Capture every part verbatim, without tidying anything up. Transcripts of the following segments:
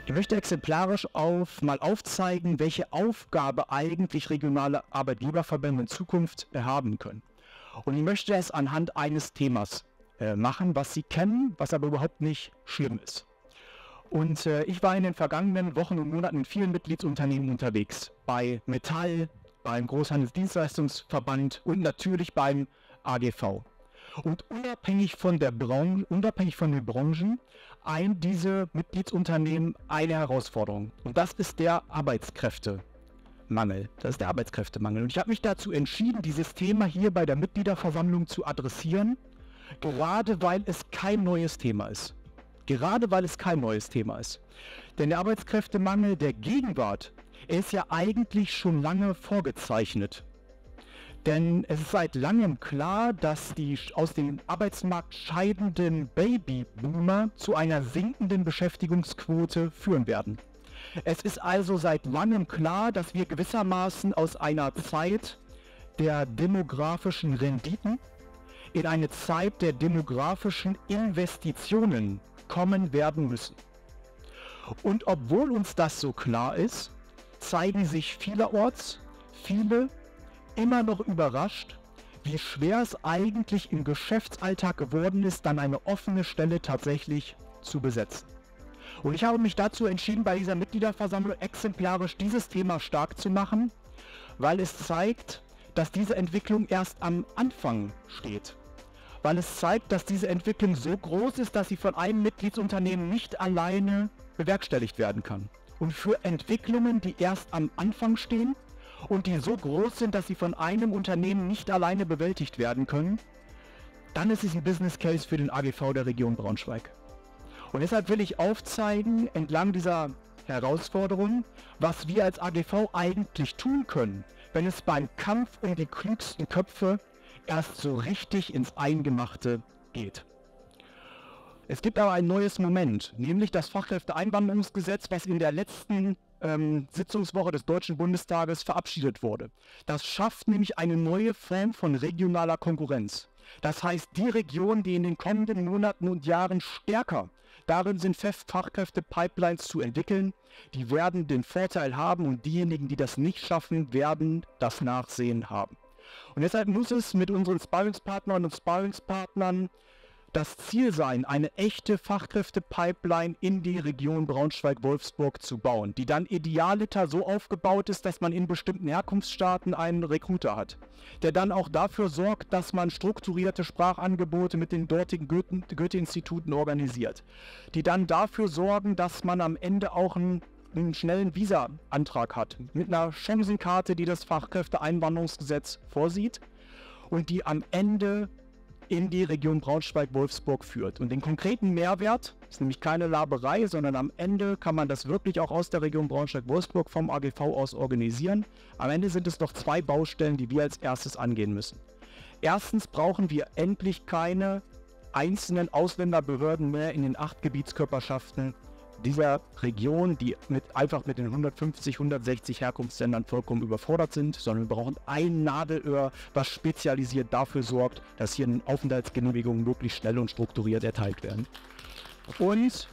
Ich möchte exemplarisch auf, mal aufzeigen, welche Aufgabe eigentlich regionale Arbeitgeberverbände in Zukunft äh, haben können. Und ich möchte es anhand eines Themas äh, machen, was Sie kennen, was aber überhaupt nicht schlimm ist. Und äh, ich war in den vergangenen Wochen und Monaten in vielen Mitgliedsunternehmen unterwegs. Bei Metall, beim Großhandelsdienstleistungsverband und natürlich beim A G V. Und unabhängig von der Branche, unabhängig von den Branchen, ein diese Mitgliedsunternehmen eine Herausforderung. Und das ist der Arbeitskräftemangel. Das ist der Arbeitskräftemangel. Und ich habe mich dazu entschieden, dieses Thema hier bei der Mitgliederversammlung zu adressieren, gerade weil es kein neues Thema ist. Gerade weil es kein neues Thema ist. Denn der Arbeitskräftemangel der Gegenwart, er ist ja eigentlich schon lange vorgezeichnet. Denn es ist seit langem klar, dass die aus dem Arbeitsmarkt scheidenden Babyboomer zu einer sinkenden Beschäftigungsquote führen werden. Es ist also seit langem klar, dass wir gewissermaßen aus einer Zeit der demografischen Renditen in eine Zeit der demografischen Investitionen kommen werden müssen. Und obwohl uns das so klar ist, zeigen sich vielerorts viele immer noch überrascht, wie schwer es eigentlich im Geschäftsalltag geworden ist, dann eine offene Stelle tatsächlich zu besetzen. Und ich habe mich dazu entschieden, bei dieser Mitgliederversammlung exemplarisch dieses Thema stark zu machen, weil es zeigt, dass diese Entwicklung erst am Anfang steht. Weil es zeigt, dass diese Entwicklung so groß ist, dass sie von einem Mitgliedsunternehmen nicht alleine bewerkstelligt werden kann. Und für Entwicklungen, die erst am Anfang stehen, und die so groß sind, dass sie von einem Unternehmen nicht alleine bewältigt werden können, dann ist es ein Business Case für den A G V der Region Braunschweig. Und deshalb will ich aufzeigen, entlang dieser Herausforderung, was wir als A G V eigentlich tun können, wenn es beim Kampf um die klügsten Köpfe erst so richtig ins Eingemachte geht. Es gibt aber ein neues Moment, nämlich das Fachkräfteeinwanderungsgesetz, was in der letzten ähm, Sitzungswoche des Deutschen Bundestages verabschiedet wurde. Das schafft nämlich eine neue Form von regionaler Konkurrenz. Das heißt, die Regionen, die in den kommenden Monaten und Jahren stärker darin sind, Fachkräfte-Pipelines zu entwickeln, die werden den Vorteil haben und diejenigen, die das nicht schaffen, werden das Nachsehen haben. Und deshalb muss es mit unseren Sparringspartnern und Sparringspartnern das Ziel sein, eine echte Fachkräfte-Pipeline in die Region Braunschweig-Wolfsburg zu bauen, die dann idealiter so aufgebaut ist, dass man in bestimmten Herkunftsstaaten einen Recruiter hat, der dann auch dafür sorgt, dass man strukturierte Sprachangebote mit den dortigen Goethe- Goethe-Instituten organisiert, die dann dafür sorgen, dass man am Ende auch einen, einen schnellen Visa-Antrag hat, mit einer Chancenkarte, die das Fachkräfteeinwanderungsgesetz vorsieht und die am Ende in die Region Braunschweig-Wolfsburg führt. Und den konkreten Mehrwert, ist nämlich keine Laberei, sondern am Ende kann man das wirklich auch aus der Region Braunschweig-Wolfsburg vom A G V aus organisieren. Am Ende sind es noch zwei Baustellen, die wir als erstes angehen müssen. Erstens brauchen wir endlich keine einzelnen Ausländerbehörden mehr in den acht Gebietskörperschaften dieser Region, die mit, einfach mit den hundertfünfzig, hundertsechzig Herkunftsländern vollkommen überfordert sind, sondern wir brauchen ein Nadelöhr, was spezialisiert dafür sorgt, dass hier Aufenthaltsgenehmigungen wirklich schnell und strukturiert erteilt werden. Und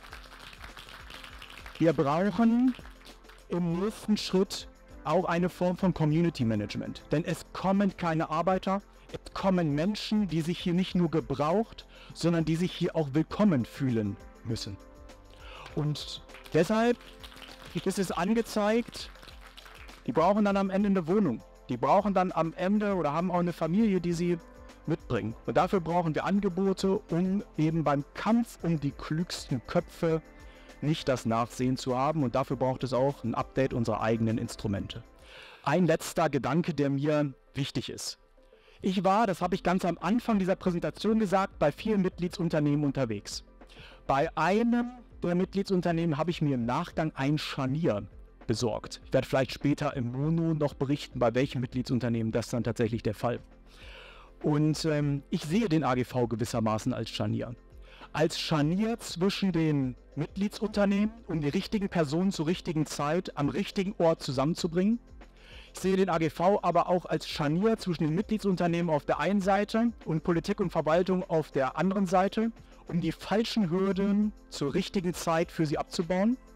wir brauchen im nächsten Schritt auch eine Form von Community Management, denn es kommen keine Arbeiter, es kommen Menschen, die sich hier nicht nur gebraucht, sondern die sich hier auch willkommen fühlen müssen. Und deshalb ist es angezeigt, die brauchen dann am Ende eine Wohnung. Die brauchen dann am Ende oder haben auch eine Familie, die sie mitbringen. Und dafür brauchen wir Angebote, um eben beim Kampf um die klügsten Köpfe nicht das Nachsehen zu haben. Und dafür braucht es auch ein Update unserer eigenen Instrumente. Ein letzter Gedanke, der mir wichtig ist. Ich war, das habe ich ganz am Anfang dieser Präsentation gesagt, bei vielen Mitgliedsunternehmen unterwegs. Bei einem der Mitgliedsunternehmen habe ich mir im Nachgang ein Scharnier besorgt. Ich werde vielleicht später im Mono noch berichten, bei welchem Mitgliedsunternehmen das dann tatsächlich der Fall war. Und ähm, ich sehe den A G V gewissermaßen als Scharnier. Als Scharnier zwischen den Mitgliedsunternehmen, um die richtigen Personen zur richtigen Zeit am richtigen Ort zusammenzubringen. Ich sehe den A G V aber auch als Scharnier zwischen den Mitgliedsunternehmen auf der einen Seite und Politik und Verwaltung auf der anderen Seite, um die falschen Hürden zur richtigen Zeit für sie abzubauen.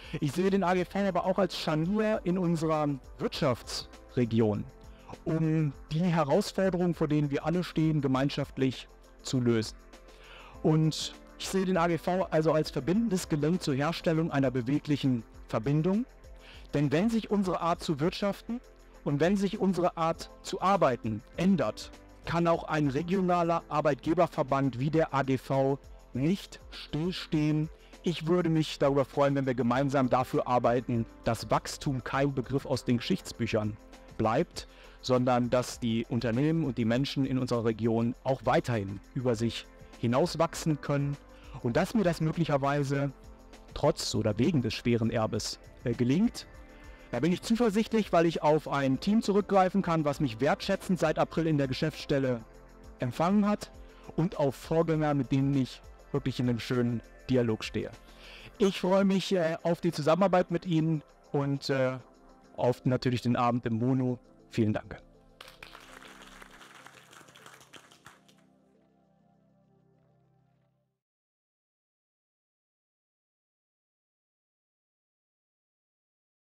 Ich sehe den A G V aber auch als Scharnier in unserer Wirtschaftsregion, um die Herausforderungen, vor denen wir alle stehen, gemeinschaftlich zu lösen. Und ich sehe den A G V also als verbindendes Gelenk zur Herstellung einer beweglichen Verbindung. Denn wenn sich unsere Art zu wirtschaften und wenn sich unsere Art zu arbeiten ändert, kann auch ein regionaler Arbeitgeberverband wie der A G V nicht stillstehen. Ich würde mich darüber freuen, wenn wir gemeinsam dafür arbeiten, dass Wachstum kein Begriff aus den Geschichtsbüchern bleibt, sondern dass die Unternehmen und die Menschen in unserer Region auch weiterhin über sich hinauswachsen können und dass mir das möglicherweise trotz oder wegen des schweren Erbes äh, gelingt. Da bin ich zuversichtlich, weil ich auf ein Team zurückgreifen kann, was mich wertschätzend seit April in der Geschäftsstelle empfangen hat und auf Vorgänger, mit denen ich wirklich in einem schönen Dialog stehe. Ich freue mich äh, auf die Zusammenarbeit mit Ihnen und äh, auf natürlich den Abend im Mono. Vielen Dank.